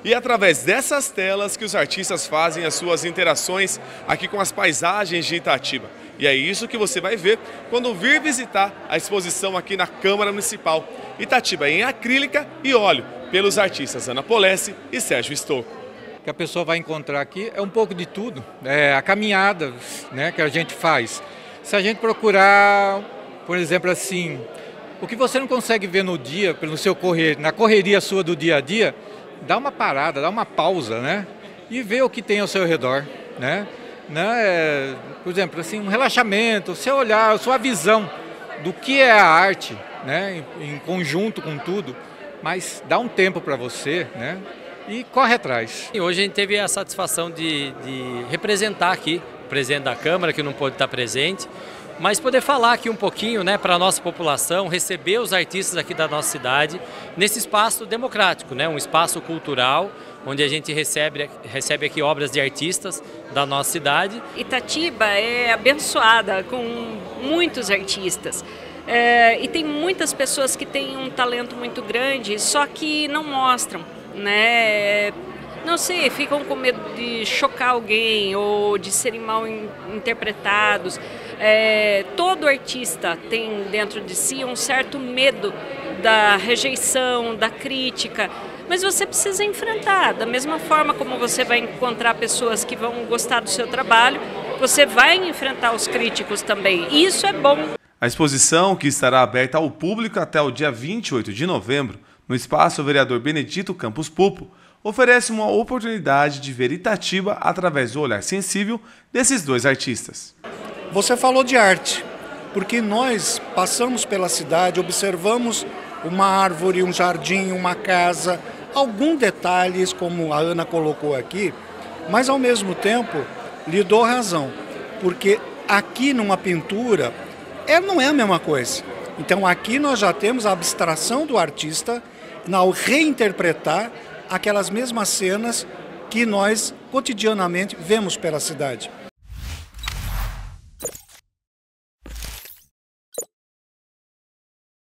E é através dessas telas que os artistas fazem as suas interações aqui com as paisagens de Itatiba. E é isso que você vai ver quando vir visitar a exposição aqui na Câmara Municipal. Itatiba em acrílica e óleo, pelos artistas Ana Polesse e Sérgio Stocco. O que a pessoa vai encontrar aqui é um pouco de tudo, a caminhada, né, que a gente faz. Se a gente procurar, por exemplo, assim, o que você não consegue ver no dia, pelo seu na correria sua do dia a dia, dá uma parada, dá uma pausa, né, e vê o que tem ao seu redor, né. Por exemplo, assim, um relaxamento, o seu olhar, a sua visão do que é a arte, né, em conjunto com tudo, mas dá um tempo para você, né, e corre atrás. E hoje a gente teve a satisfação de representar aqui o presidente da Câmara, que não pôde estar presente, mas poder falar aqui um pouquinho, né, para a nossa população, receber os artistas aqui da nossa cidade nesse espaço democrático, né, um espaço cultural, onde a gente recebe aqui obras de artistas da nossa cidade. Itatiba é abençoada com muitos artistas. E tem muitas pessoas que têm um talento muito grande, só que não mostram, né? Não sei, ficam com medo de chocar alguém ou de serem mal interpretados. Todo artista tem dentro de si um certo medo da rejeição, da crítica, mas você precisa enfrentar. Da mesma forma como você vai encontrar pessoas que vão gostar do seu trabalho, você vai enfrentar os críticos também. E isso é bom. A exposição, que estará aberta ao público até o dia 28 de novembro, no Espaço Vereador Benedito Campos Pupo, oferece uma oportunidade de ver Itatiba através do olhar sensível desses dois artistas. Você falou de arte, porque nós passamos pela cidade, observamos uma árvore, um jardim, uma casa, alguns detalhes, como a Ana colocou aqui, mas ao mesmo tempo lhe dou razão, porque aqui numa pintura não é a mesma coisa. Então aqui nós já temos a abstração do artista ao reinterpretar aquelas mesmas cenas que nós cotidianamente vemos pela cidade.